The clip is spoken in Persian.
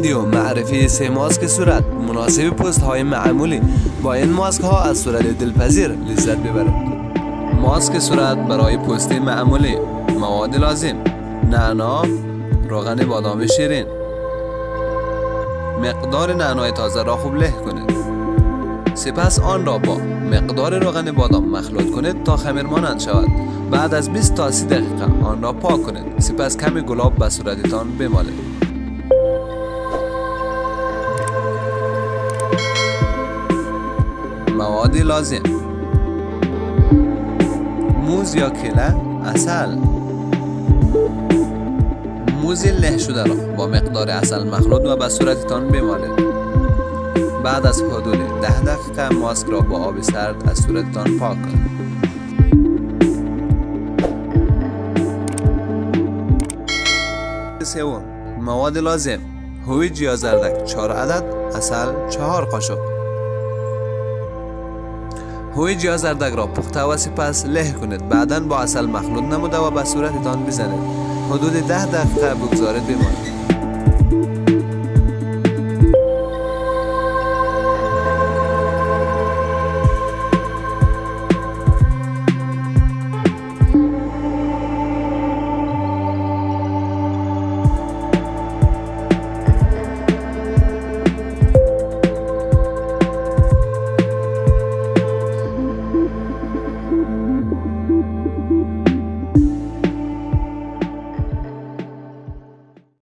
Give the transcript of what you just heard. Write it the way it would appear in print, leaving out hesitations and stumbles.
ویدیو معرفی 3 ماسک صورت مناسب پست های معمولی. با این ماسک ها از صورت دلپذیر لذت ببرید. ماسک صورت برای پست معمولی. مواد لازم: نعنا، روغن بادام شیرین. مقدار نعنای تازه را خوب له کنید. سپس آن را با مقدار روغن بادام مخلوط کنید تا خمیر مانند شود. بعد از 20 تا 30 دقیقه آن را پاک کنید. سپس کمی گلاب به صورتتان بمالید. مواد لازم: موز یا کیله، عسل. موز له شده را با مقدار عسل مخلوط و به صورتتان بمالید. بعد از حدود 10 دقیقه ماسک را با آب سرد از صورتتان پاک کنید. سوم، مواد لازم: هویج یا زردک 4 عدد، عسل 4 قاشق. هویج یا زردک را پخته و سپس له کنید. بعدا با عسل مخلوط نموده و به صورتتان بزنید. حدود 10 دقیقه بگذارید بماند.